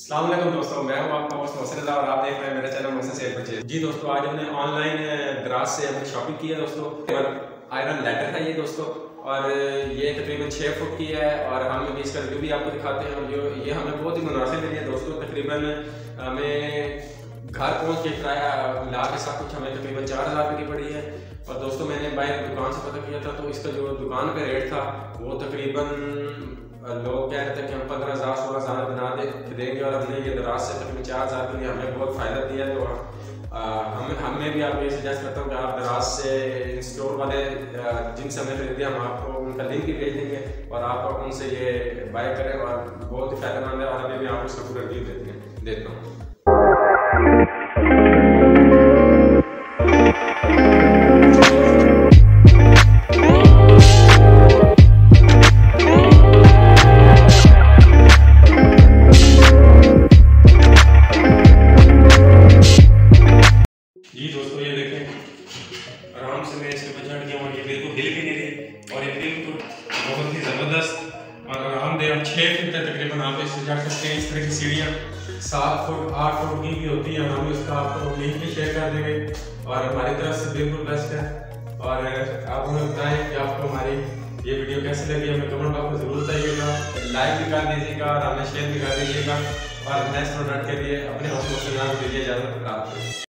अस्सलाम वालेकुम दोस्तों, मैं हूं आपका होस्ट मोहसिन रज़ा और आप देख रहे हैं मेरा चैनल मोहसिन सेल परचेज। जी दोस्तों, आज हमने ऑनलाइन दराज से हमने शॉपिंग की है दोस्तों। आयरन लैडर है ये दोस्तों, और ये तकरीबन 6 फुट की है और हम इसका रिव्यू भी आपको दिखाते हैं। और ये हमें बहुत ही मुनासिब मिली है दोस्तों। तकरीबन हमें घर पहुँच के किराया मिला के सब कुछ हमें तकरीबन 4000 रुपये की पड़ी है। और दोस्तों मैंने बाहर दुकान से पता किया था तो इसका जो दुकान पे रेट था वो तकरीबन लोग कह रहे थे कि हम 15,000-16,000 बना देंगे, और हमने ये दराज से तकरीबन 4,000 के लिए हमें बहुत फ़ायदा दिया। तो हमें भी आपको ये सजेस्ट करता हूँ कि आप दराज से स्टोर वाले जिनसे हमने खरीदे हम आपको उनका लिंक भी भेज देंगे और आप उनसे ये बाय करें, और बहुत ही फ़ायदेमंद है। और अभी भी आपको इसका पूरा रिव्यू देता हूँ। जी दोस्तों, ये देखें आराम से मैं इसके ऊपर चढ़ गया हूँ। ये बिल्कुल हिल भी नहीं रही और ये बिल्कुल बहुत ही ज़बरदस्त और आरामदेह। 6 फीट तक तकरीबन आप इससे चढ़ सकते हैं। इस तरह की सीढ़ियाँ 7 फुट 8 फुट की भी होती हैं। हम इसका आपको लिंक भी शेयर कर देंगे और हमारी तरफ से बिल्कुल बेस्ट है। और आप हमें बताएं कि आपको हमारी ये वीडियो कैसी लगी, हमें कमेंट बॉक्स में ज़रूर बताइएगा। लाइक भी कर दीजिएगा और हमें शेयर भी कर दीजिएगा। और नेक्स्ट प्रोडक्ट के लिए अपने हौसलों से दीजिए इजाज़त।